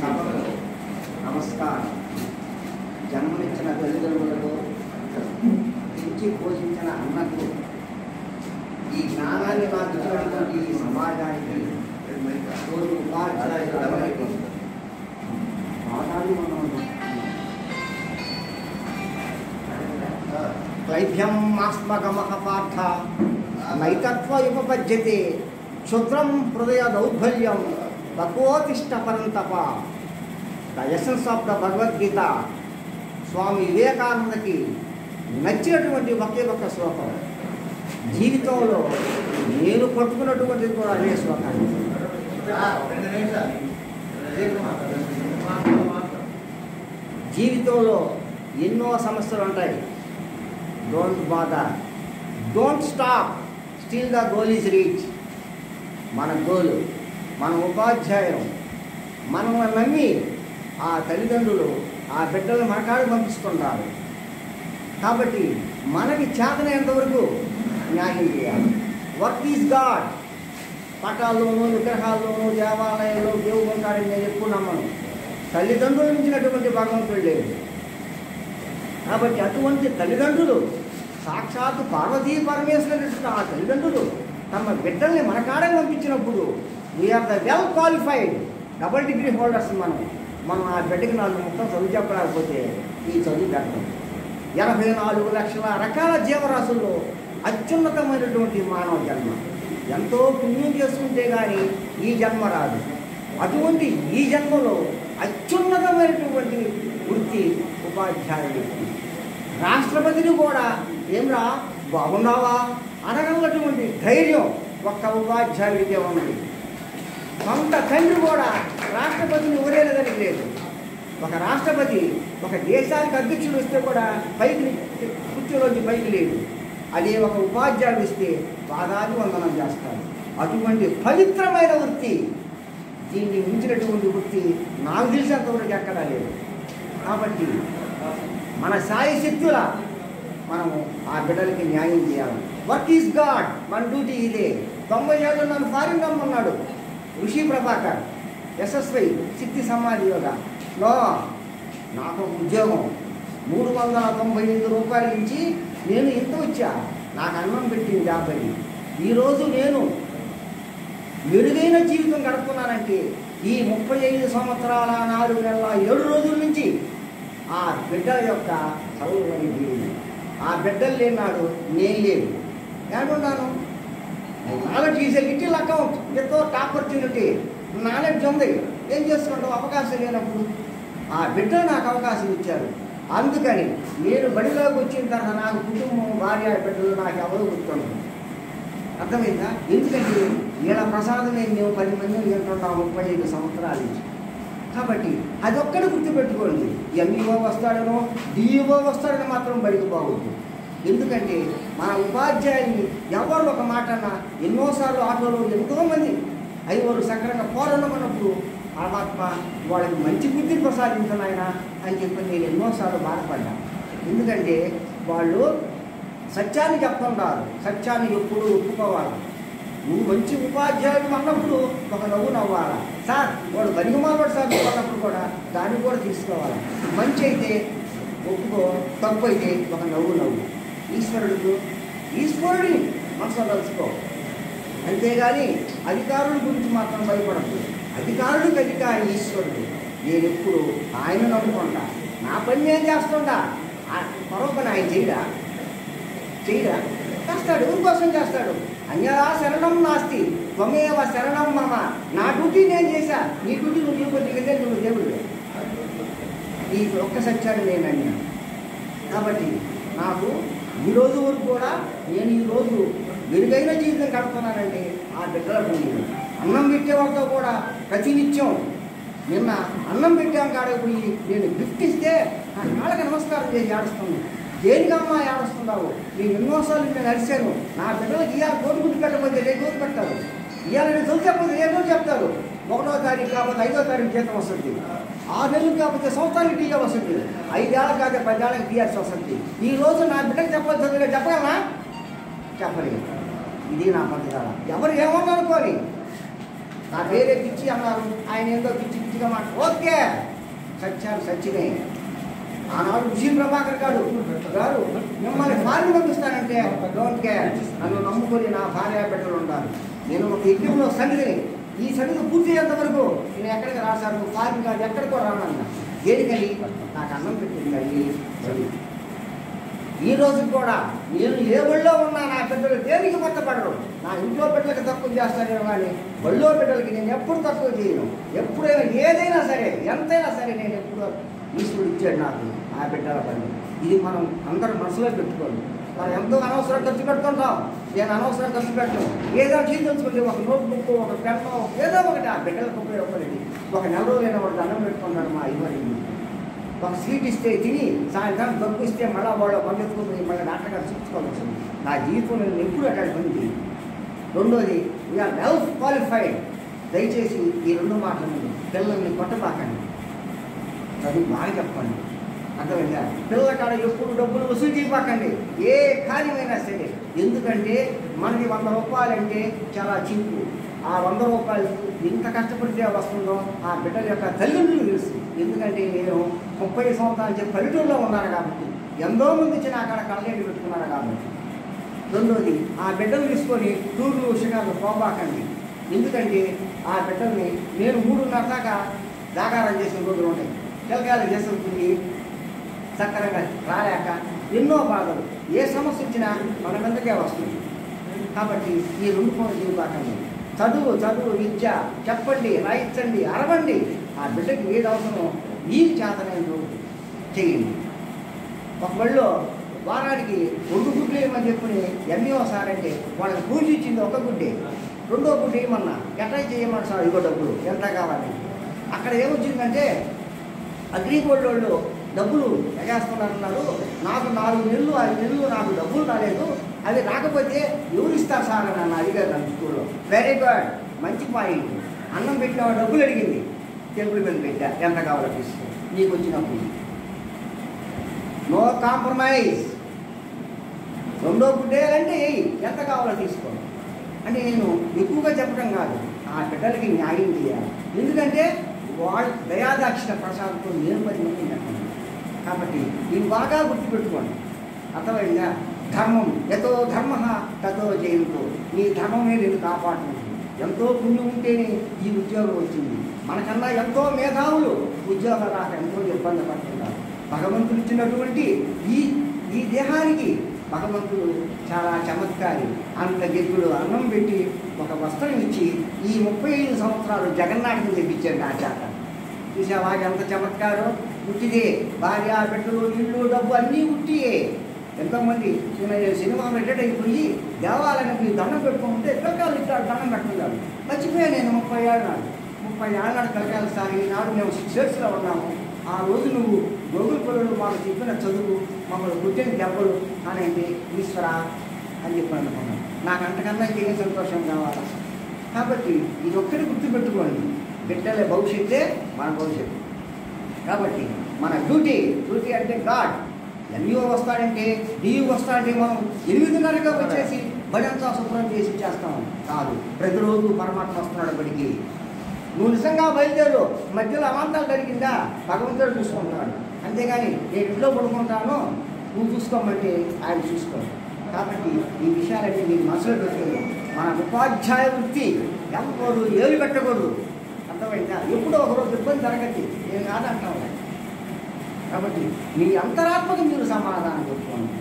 సభకు నమస్కారం. జన్మనిచ్చిన తల్లిదండ్రులకు, పెంచి పోషించిన అన్నకు, ఈ జ్ఞానాన్ని నాకు ఇచ్చినటువంటి ఈ సమాజానికి, తోటి ఉపాధ్యాయులందరికీ పాఠాలు మనం క్లైభ్యం మాస్మగమః పార్థ నైతత్వయుపపద్యతే క్షుద్రం హృదయ దౌర్బల్యం తపోతిష్ట పరంతప. The essence of the Bhagavad Gita. Swami వివేకానందకి నచ్చినటువంటి ఒకే ఒక్క శ్లోకం. జీవితంలో నేను పట్టుకున్నటువంటిది కూడా అదే శ్లోకాన్ని. జీవితంలో ఎన్నో సమస్యలు ఉంటాయి. Don't bother, don't stop, still the goal is reach. మన గోలు, మన ఉపాధ్యాయులు, మనం నమ్మి ఆ తల్లిదండ్రులు ఆ బిడ్డలను మనకాడు పంపిస్తుంటారు. కాబట్టి మనకి చేతనైనంతవరకు న్యాయం చేయాలి. Work is god. పటాల్లోనూ, విగ్రహాల్లోనూ, దేవాలయంలో దేవుడు ఉంటారని నేను ఎప్పుడు నమ్మను. తల్లిదండ్రులు మించినటువంటి భగవంతుడు లేదు. కాబట్టి అటువంటి తల్లిదండ్రులు, సాక్షాత్తు పార్వతీ పరమేశ్వరుడు ఆ తల్లిదండ్రులు తమ బిడ్డల్ని మనకాడే పంపించినప్పుడు we're the well qualified double degree holders. మనం ఆ బిడ్డకి 4 ముక్కలు చదువు చెప్పలేకపోతే ఈ చదువు పెట్టడం. 84 లక్షల రకాల జీవరాశుల్లో అత్యున్నతమైనటువంటి మానవ జన్మ. ఎంతో పుణ్యం చేసుకుంటే కానీ ఈ జన్మ రాదు. అటువంటి ఈ జన్మలో అత్యున్నతమైనటువంటి వృత్తి ఉపాధ్యాయుడి. రాష్ట్రపతిని కూడా ఏమ్రా బాగున్నావా అనగలటువంటి ధైర్యం ఒక్క ఉపాధ్యాయుడికే ఉన్నది. సొంత తండ్రి కూడా రాష్ట్రపతిని ఊరేలేదని లేదు. ఒక రాష్ట్రపతి ఒక దేశానికి అధ్యక్షుడు వస్తే కూడా పైకి కుర్చీలోంచి పైకి లేదు. అదే ఒక ఉపాధ్యాయుడు ఇస్తే పాదాలు వందనం చేస్తారు. అటువంటి పవిత్రమైన వృత్తి, దీన్ని మించినటువంటి వృత్తి నాకు తెలిసినంతవరకు ఎక్కడా లేదు. కాబట్టి మన సాయి శక్తుల మనము ఆ బిడ్డలకి న్యాయం చేయాలి. Work is god. మన డ్యూటీ ఇదే. 90 ఏళ్ళు నన్ను ఫారిన్ రమ్మన్నాడు ఋషి ప్రభాకర్, ఎస్ఎస్వై సిద్ధి సమాధి యోగా. నాకు ఉద్యోగం 395 రూపాయల నుంచి నేను ఎంత వచ్చా, నాకు అన్నం పెట్టింది 50. ఈరోజు నేను మెరుగైన జీవితం గడుపుతున్నానంటే ఈ 35 సంవత్సరాల 4 నెలల 7 రోజుల నుంచి ఆ బిడ్డల యొక్క చదువు అనేది. ఆ బిడ్డలు లేనాడు నేను లేదు. ఏడున్నాను? Knowledge is a little account with opportunity. Knowledge ఉంది, ఏం చేసుకుంటావు అవకాశం లేనప్పుడు? ఆ బిడ్డలు నాకు అవకాశం ఇచ్చారు. అందుకని నేను బడిలోకి వచ్చిన తర్వాత నాకు కుటుంబం, భార్య, బిడ్డలు నాకు ఎవరు గుర్తుండదు. అర్థమైందా? ఎందుకంటే వీళ్ళ ప్రసాదమే మేము 10 మంది వింటున్నాం 35 సంవత్సరాల నుంచి. కాబట్టి అదొక్కడే గుర్తుపెట్టుకోండి. ఎంఈఓ వస్తాడనో డిఈఓ వస్తాడని మాత్రం బడికి బాగుంటుంది. ఎందుకంటే మన ఉపాధ్యాయుని ఎవరు ఒక మాట అన్నా ఎన్నోసార్లు ఆటోలో ఎంతోమంది ఐదుగురు సక్రంగా పోరాడమన్నప్పుడు పరమాత్మ వాళ్ళకి మంచి బుద్ధిని ప్రసాదించాయన అని చెప్పి నేను ఎన్నోసార్లు బాధపడ్డా. ఎందుకంటే వాళ్ళు సత్యాన్ని చెప్తుంటారు, సత్యాన్ని ఎప్పుడు ఒప్పుకోవాలి. నువ్వు మంచి ఉపాధ్యాయుడు అన్నప్పుడు ఒక నవ్వు నవ్వాలి. సార్ వాడు బలిగమాలవాడు సార్ అన్నప్పుడు కూడా దాన్ని కూడా తీసుకోవాలి. మంచి అయితే ఒప్పుకో, తప్పు అయితే ఒక నవ్వు. ఈశ్వరుడిని మనసులో తలుచుకో. అంతేగాని అధికారుల గురించి మాత్రం భయపడద్దు. అధికారుడికి అధికారి ఈశ్వరుడు. నేను ఎప్పుడు ఆయన నమ్ముకుంటా. నా పని నేను చేస్తుంటా. మరొక ఆయన చేయడా చేస్తాడు, ఊరి కోసం చేస్తాడు. అన్యదా శరణం నాస్తి త్వమేవ శరణం మమ. నా డ్యూటీ నేను చేశా, నీ డ్యూటీ నువ్వు కొద్దిగా నువ్వు దేవుడు. ఈ ఒక్క సత్యాన్ని నేను అన్నా. కాబట్టి నాకు ఈరోజు వరకు కూడా నేను ఈరోజు మెరుగైన జీవితం గడుపుతున్నానంటే ఆ బిడ్డల పుణ్యం. అన్నం పెట్టేవాళ్ళతో కూడా ప్రతినిత్యం నిన్న అన్నం పెట్టాం కాడకు పోయి నేను గిఫ్ట్ ఇస్తే నా కాళ్ళకి నమస్కారం చేసి ఆడుస్తున్నాను. దేనికమ్మా ఏడుస్తున్నావు? నేను ఎన్నోసార్లు నేను అరిశాను. నా బిడ్డలకు ఇవాళ కోటి గుర్తు పెట్టకపోతే రేపు రోజు పెడతారు. ఇవాళ నేను చదువుకపోతే రేపు రోజు చెప్తారు. 1వ తారీఖు కాకపోతే 5వ తారీఖు జీతం వస్తుంది. 6 నెలలు కాకపోతే సంవత్సరానికి టీఆ వస్తుంది. 5 ఏళ్ళ కాకపోతే 10 ఏళ్ళకి టీఆర్స్ వస్తుంది. ఈరోజు నా బిడ్డకు చెప్పాల్సిందిగా చెప్పగలనా? చెప్పలేదు. ఇది నా పద్ధతి. ఎవరు ఏమన్నా అనుకోని నా పేరే పిచ్చి అన్నారు. ఆయన ఏందో పిచ్చి పిచ్చి మంచిగా మాట ఓకే, సత్యాలు సత్యమే. ఆనాడు విజయ ప్రభాకర్ గారు మిమ్మల్ని ఫారిన్ పంపిస్తానంటే డోంట్ కేర్, నన్ను నమ్ముకొని నా భార్య బిడ్డలు ఉండాలి. నేను ఒక యజ్ఞంలో సన్నిధిని, ఈ సన్నిధి పూర్తి అయ్యేంత వరకు నేను ఎక్కడికి రాశాను, ఫారిన్ కాదు ఎక్కడికో రానన్నా. దేనికని? నాకు అన్నం పెట్టింది తల్లి. ఈ రోజు కూడా నేను ఏ బళ్ళో ఉన్నా నా బిడ్డలు దేనికి మొత్తపడరు. నా ఇంట్లో బిడ్డలకి తక్కువ చేస్తానేమో కానీ బళ్ళో బిడ్డలకి నేను ఎప్పుడు తక్కువ చేయను. ఎప్పుడైనా ఏదైనా సరే ఎంతైనా సరే నేను ఎప్పుడు ఈశ్వరుడు ఇచ్చాడు నాకు ఆ బిడ్డల పని. ఇది మనం అందరూ మనసులో పెట్టుకోండి. మనం ఎంతో అనవసరం ఖర్చు పెడుతుంటాం. నేను అనవసరం ఖర్చు పెట్టను. ఏదో చీల్చుకుంటే ఒక నోట్బుక్, ఒక పెన్ను, ఏదో ఒకటి ఆ బిడ్డలకు ఉపయోగపడేది. ఒక నెల రోజులైన వాడు అన్నం పెట్టుకున్నాడు మా ఇవ్వని. ఒక స్వీట్ ఇస్తే తిని సాయంత్రం దగ్గు ఇస్తే మళ్ళీ వాళ్ళు పంపించుకుని మళ్ళీ డాక్టర్ గారు చూసుకోవచ్చు. నా జీవితం నేను ఎప్పుడు అట్లాంటి పని. రెండోది, వీఆర్ వెల్ క్వాలిఫైడ్. దయచేసి ఈ రెండు మాటలు పిల్లల్ని కొట్టబాకండి, చదువు బాగా చెప్పండి. అర్థమైందా? పిల్లల కాడ ఎప్పుడు డబ్బులు వసూలు చేయబాకండి, ఏ కార్యమైనా సరే. ఎందుకంటే మనకి 100 రూపాయలంటే చాలా చీపు. ఆ 100 రూపాయలు ఎంత కష్టపడితే వస్తుందో ఆ బిడ్డల యొక్క తల్లిదండ్రులు తెలుసు. ఎందుకంటే నేను 30 సంవత్సరాల నుంచి పల్లెటూరులో ఉన్నాను కాబట్టి, ఎంతో మంది వచ్చి నా కాడ కళ్ళేటి పెట్టుకున్నారు కాబట్టి. రెండోది, ఆ బిడ్డలు తీసుకొని టూర్లు షికార్లు పోబాకండి. ఎందుకంటే ఆ బిడ్డల్ని నేను 3:30 దాకా జాగారం చేసిన రోజులు ఉంటాయి. పిల్లకాయలు చేసుకుంటుంది సక్రంగా రాలేక ఎన్నో బాధలు, ఏ సమస్య వచ్చినా మన వెంటకే వస్తుంది. కాబట్టి ఈ 2 పనులు చేయబాకండి. చదువు విద్య చెప్పండి, రాయించండి, అరవండి. ఆ బిడ్డకి ఏది అవసరమో మీకు చేతనైన చేయండి. ఒక బడిలో వారానికి 2 గుడ్లు వేయమని చెప్పుని ఎంఈఓ సార్ అంటే వాళ్ళకి పూజ ఇచ్చింది ఒక గుడ్డే, 2వ గుడ్డు వేయమన్నా ఎట్లా చేయమని సార్ ఇగో డబ్బులు ఎంత కావాలి. అక్కడ ఏమొచ్చిందంటే అగ్రిగోల్డ్ వాళ్ళు డబ్బులు ఎగేస్తున్నారన్నారు. నాకు 4 నెలలు 5 నెలలు నాకు డబ్బులు రాలేదు, అది రాకపోతే ఎవరు ఇస్తారు సార్ అని నన్ను అడిగారు నన్ను స్కూల్లో. వెరీ గుడ్, మంచి పాయింట్. అన్నం పెట్టిన డబ్బులు అడిగింది, టేబుల్ మీద పెట్టా, ఎంత కావాలో తీసుకో, నీకు వచ్చినప్పుడు నో కాంప్రమైజ్. 2వ గుడ్డేయాలంటే ఎంత కావాలో తీసుకో అంటే నేను ఎక్కువగా చెప్పడం కాదు, ఆ బిడ్డలకి న్యాయం చేయాలి. ఎందుకంటే వాళ్ళు దయాదాక్షిణ ప్రసాదంతో నేను 10 మంది చెప్పండి. కాబట్టి ఇవి బాగా గుర్తుపెట్టుకోండి. అర్థమైందా? ధర్మం ఎతో ధర్మ తతో జయంతో, నీ ధర్మమే నేను కాపాడుతుంది. ఎంతో పుణ్యం ఉంటేనే ఈ ఉద్యోగం వచ్చింది. మనకన్నా ఎంతో మేధావులు ఉద్యోగం రాక ఎంతో ఇబ్బంది పడుతున్నారు. భగవంతుడు ఇచ్చినటువంటి ఈ దేహానికి భగవంతుడు చాలా చమత్కారి. అంత గెగ్గుడు అన్నం పెట్టి ఒక వస్త్రం ఇచ్చి ఈ 35 సంవత్సరాలు జగన్నాటకం తెప్పించాడు నా చేత. చూసావా ఎంత చమత్కారం. ఉట్టిదే, భార్య బిడ్డలు ఇల్లు డబ్బు అన్నీ ఉట్టియే. ఎంతోమంది సినిమా రిటైర్ అయిపోయి దేవాలయానికి దండం పెట్టుకుంటే పిల్లకాయలు ఇట్లా దండం పెట్టుకున్నాడు. మర్చిపోయాను నేను 30 ఏళ్ళ నాడు పిల్లకాయలు సార్ ఈనాడు మేము 6 ఇయర్స్లో ఉన్నాము. ఆ రోజు నువ్వు గోగుల పిల్లలు మాకు చెప్పిన చదువు, మమ్మల్ని పుట్టిన దెబ్బలు అనేది ఈశ్వర అని చెప్పి అనుకున్నాను. నాకు అంతకన్నా ఇంకేం సంతోషం కావాలా? కాబట్టి ఇది ఒక్కటి గుర్తుపెట్టుకోండి, బిడ్డలే భవిష్యత్తే మన భవిష్యత్తు. కాబట్టి మన డ్యూటీ అంటే గాడ్. ఎంఈఓ వస్తాడంటే డియూ వస్తాడంటే మనం 8:30గా వచ్చేసి బడి అంతా శుభ్రం చేసి చేస్తాం కాదు. ప్రతిరోజు పరమాత్మ వస్తున్నాడు బడికి. నువ్వు నిజంగా బయలుదేరు, మధ్యలో అమాంతాలు జరిగిందా భగవంతుడు చూసుకుంటున్నాడు. అంతేగాని నేను ఇంట్లో పడుకుంటాను నువ్వు చూసుకోమంటే ఆయన చూసుకోడు. కాబట్టి ఈ విషయాలన్నీ మీరు మనసులో పెట్టుకుని మన ఉపాధ్యాయ వృత్తి ఎవరు ఏలు పెట్టకూడదు. అర్థమైందా? ఎప్పుడో ఒకరోజు ఇబ్బంది జరగద్ది, నేను కాదంటాను. కాబట్టి మీ అంతరాత్మకు మీరు సమాధానం చెప్పుకోండి.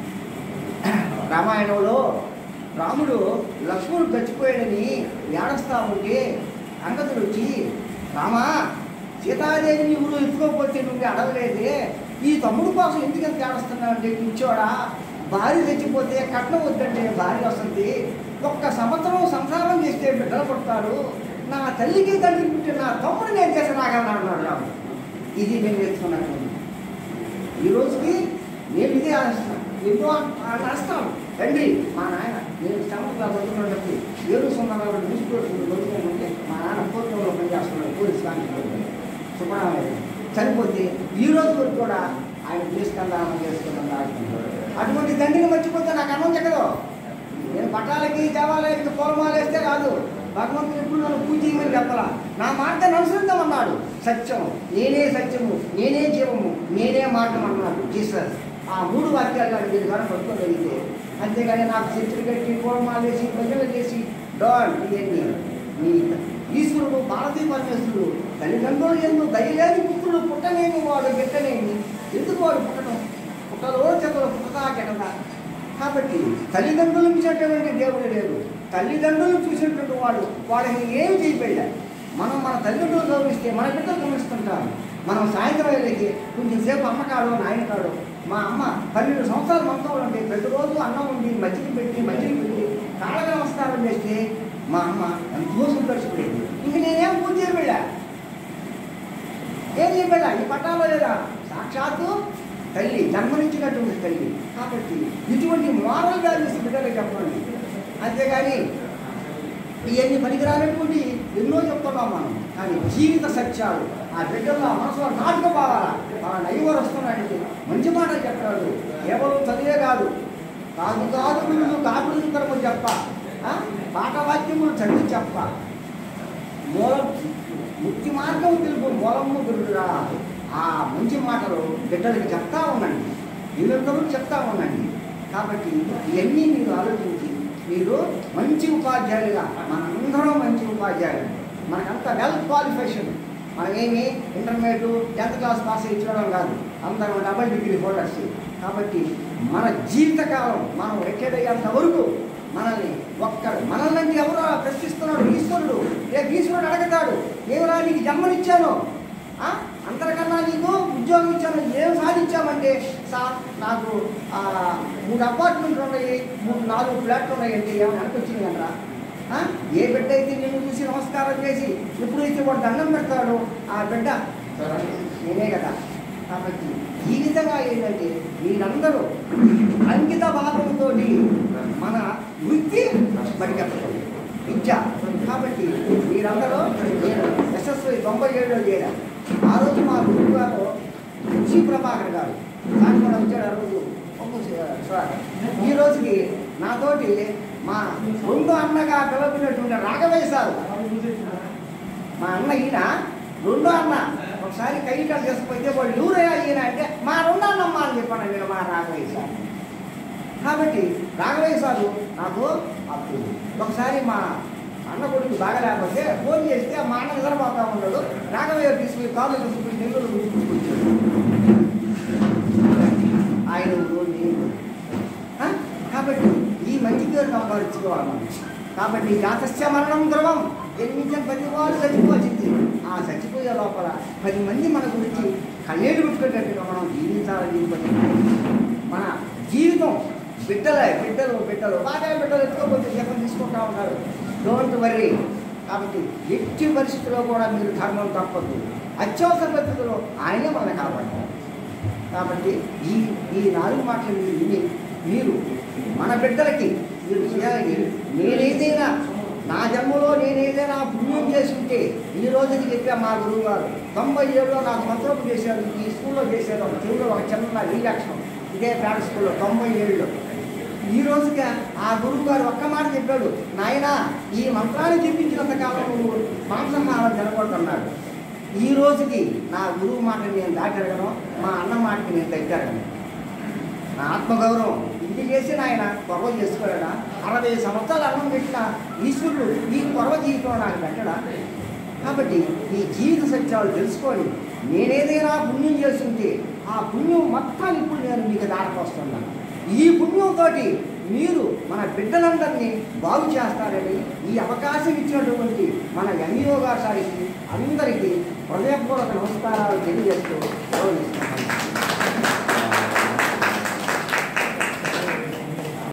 రామాయణంలో రాముడు లక్ష్మణుడు చచ్చిపోయాడని ఏడుస్తా ఉంటే అంగదుడు వచ్చి, రామా సీతాదేవిని ఊరు ఎత్తుకోకపోతే నువ్వు అడగలేదే, ఈ తమ్ముడు కోసం ఎందుకంత ఏడుస్తున్నావు అంటే, కూర్చోడా భార్య చచ్చిపోతే కట్నం వద్దంటే భార్య వస్తుంది, 1 సంవత్సరం సంసారం చేస్తే బిడ్డలు పుడతారు, నా తల్లికి తండ్రికి పుట్టిన నా తమ్ముడు నేను చేసి రాగలను అన్నాడు రాముడు. ఇది నేను నేర్చుకున్నాను. ఈ రోజుకి నేను ఇదే ఆశిస్తాను. ఎన్నో రాస్తాను. తండ్రి మా నాయన నేను సంవత్సరాలు చదువుకున్నప్పుడు 7 న్యూస్ చదువుకుంటే మా నాన్న కోర్టులో పనిచేస్తున్నాడు, పోలీస్ కానిస్టేబుల్ సుబ్రహ్మణ్యం. చనిపోతే ఈ రోజు వరకు కూడా ఆయన తీసుకెళ్దామని చేసుకుంటాను. అటువంటి తండ్రిని మర్చిపోతే నాకు అన్నం చెక్కదు. నేను పట్టాలకి దేవాలయానికి పూలమాలు వేస్తే కాదు, భగవంతుడు ఎప్పుడు నన్ను పూజ చేయమని చెప్పాలా, నా మార్గాన్ని అనుసరిద్దామన్నాడు. సత్యం, నేనే సత్యము, నేనే జీవము, నేనే మార్గం అన్నాడు జీసస్. ఆ 3 వాక్యాలు కానీ మీరు కానీ పట్టుకోగలిగితే, అంతేగాని నాకు చర్చలు కట్టి కోరమాలు వేసి ప్రజలు చేసి ఇవన్నీ మీ ఈశ్వరుడు భారతీయ పరమేశ్వరుడు తల్లిదండ్రులు ఎందుకు దయలేని పుత్రుడు పుట్టనేమి వాడు పెట్టనేమి, ఎందుకు వాడు పుట్టడం, పుట్టలో చెత్తలో పుట్టదా కెట్టదా. కాబట్టి తల్లిదండ్రులు చూసేటువంటి దేవుడు లేదు, తల్లిదండ్రులు చూసినటువంటి వాళ్ళని ఏమి చేయబడ్డా. మనం మన తల్లిదండ్రులు గౌరవిస్తే మన బిడ్డలు గమనిస్తుంటారు. మనం సాయంత్రం వెళ్ళి కొంచెం సేపు అమ్మ కాడో నాయన కాడో, మా అమ్మ 12 సంవత్సరాలు మనతో ఉంటే ప్రతిరోజు అన్నం ఉండి మజ్జిగ పెట్టి కాళ్ళగా నమస్కారం చేస్తే మా అమ్మ ఎంతో సంతోషపడేది. ఇంక నేనేం పూజ చేయబడ్డా, ఏం చేయబడ్డా, ఈ పట్టాలో లేదా సాక్షాత్తు తల్లి జన్మనిచ్చినటువంటి తల్లి. కాబట్టి ఇటువంటి మోరల్ వాల్యూస్ బిడ్డలకు చెప్పండి. అంతేగాని ఇవన్నీ పనికిరానటువంటి ఎన్నో చెప్తున్నాం మనం. కానీ జీవిత సత్యాలు ఆ బిడ్డల్లో మనసులో నాటుకుపోవాలా. మన నైవర్ వస్తున్నాడంటే మంచి మాటలు చెప్తాడు, కేవలం చదివే కాదు, కాదు కాకులు చెప్ప, పాఠవాక్యములు చదివి చెప్ప, మూలం ముక్తి మార్గం తెలుపు మూలము గురురా. ఆ మంచి మాటలు బిడ్డలకి చెప్తా ఉండండి, నిరంతరం చెప్తా ఉండండి. కాబట్టి ఇవన్నీ మీరు ఆలోచించి మీరు మంచి ఉపాధ్యాయులుగా, మనందరం మంచి ఉపాధ్యాయులు, మనకంత వెల్ క్వాలిఫికేషన్, మనమేమి ఇంటర్మీడియట్ 10th క్లాస్ పాస్ ఇచ్చడం కాదు, అందరం డబుల్ డిగ్రీ హోల్డర్స్. కాబట్టి మన జీవితకాలం మనం రిటైర్ అయ్యేంత వరకు మనల్ని అంటే ఎవరో ప్రశ్నిస్తున్నాడు ఈశ్వరుడు. ఈశ్వరుడు అడగతాడు, ఏమరా నీకు జన్మనిచ్చాను, అందరికన్నా నీకు ఉద్యోగం ఇచ్చాను, ఏం సాధించామంటే సార్ నాకు 3 అపార్ట్మెంట్లు ఉన్నాయి, 4 ఫ్లాట్లు ఉన్నాయంటే ఏమైనా అనిపించింది కదరా. ఏ బిడ్డ అయితే నేను చూసి నమస్కారం చేసి ఎప్పుడైతే వాడు దండం పెడతాడో ఆ బిడ్డ నేనే కదా. కాబట్టి ఈ విధంగా ఏంటంటే మీరందరూ అంకిత భావంతో మన వృత్తి బడికెత్తకూడదు విద్య. కాబట్టి మీరందరూ నేను SSI 97లో చేరాను. ఆ రోజు మా గురువు గారు శ్రీ ప్రభాకర్ గారు దాని కూడా వచ్చాడు. ఆ రోజు ఈ రోజుకి నాతోటి మా 2వ అన్నగా పిలువబడినటువంటి రాఘవయ్య సార్, మా అన్న ఈయన 2వ అన్న. ఒకసారి కైకాలు చేసుకుపోతే వాడు ఎవరయ్యా ఈయన అంటే మా 2వ అన్నమ్మ అని చెప్పాను నేను, మా రాఘవయ్య సార్. కాబట్టి రాఘవయ్య సారు నాకు అప్పుడు ఒకసారి మా అన్న కొడుకు బాగా లేకపోతే ఫోన్ చేస్తే మా అన్న నిద్రపోతా ఉన్నాడు. రాఘవయ్య తీసుకుని కాలు తీసుకుని నెల్లూరు తీసుకొచ్చాడు. ఆయన కాబట్టి ఈ మంచి పేరు సంపాదించుకోవాలి. కాబట్టి జాతస్య మరణం ద్రవం, జన్మించిన ప్రతి వారు చచ్చిపోతుంది. ఆ చచ్చిపోయే లోపల 10 మంది మన గురించి కళ్ళేడు పెట్టుకునేట్టుగా మనం జీవించాలని. మన జీవితం బిడ్డలు బాగా బిడ్డలు ఎత్తుకోకపోతే జపం తీసుకుంటా ఉన్నారు. Don't worry. కాబట్టి ఎట్టి పరిస్థితుల్లో కూడా మీరు ధర్మం తప్పదు. అత్యవసర పరిస్థితుల్లో ఆయనే మనల్ని కాపాడతారు. కాబట్టి ఈ 4 మాటలు మీరు విని మీరు మన బిడ్డలకి మీరు చేయాలి. నేనేదైనా నా జన్మలో నేనేదైనా పుణ్యం చేసి ఉంటే ఈ రోజుకి చెప్పా మా గురువు గారు 97లో నాకు మంత్రపు చేశారు. ఈ స్కూల్లో చేశారు. ఒక తెలుగులో ఒక చిన్న రీయాక్షన్ ఇదే ప్రైవేట్ స్కూల్లో 97లో. ఈ రోజుగా ఆ గురువు గారు ఒక్క మాట చెప్పాడు, నాయనా ఈ మంత్రాన్ని చెప్పించినంత కాలం నువ్వు మాంసాహారం తినకూడదన్నాడు. ఈ రోజుకి నా గురువు మాటని నేను దాటడగను, మా అన్న మాటకి నేను తగ్గడను. నా ఆత్మగౌరవం ఇది చేసి ఆయన కొరవ చేసుకోలేడా? 60 సంవత్సరాలు అన్నం పెట్టిన ఈశ్వరుడు ఈ కొరవ జీవితంలో నాకు పెట్టడా? కాబట్టి ఈ జీవిత సత్యాలు తెలుసుకొని నేనేదైనా పుణ్యం చేస్తుంటే ఆ పుణ్యం మొత్తాన్ని ఇప్పుడు నేను మీకు దారిపోస్తున్నాను. ఈ పుణ్యంతో మీరు మన బిడ్డలందరినీ బాగు చేస్తారని ఈ అవకాశం ఇచ్చినటువంటి మన ఎంఈఓ గారి అందరికీ హృదయపూర్వక నమస్కారాలు తెలియజేస్తూ గౌరవిస్తాను.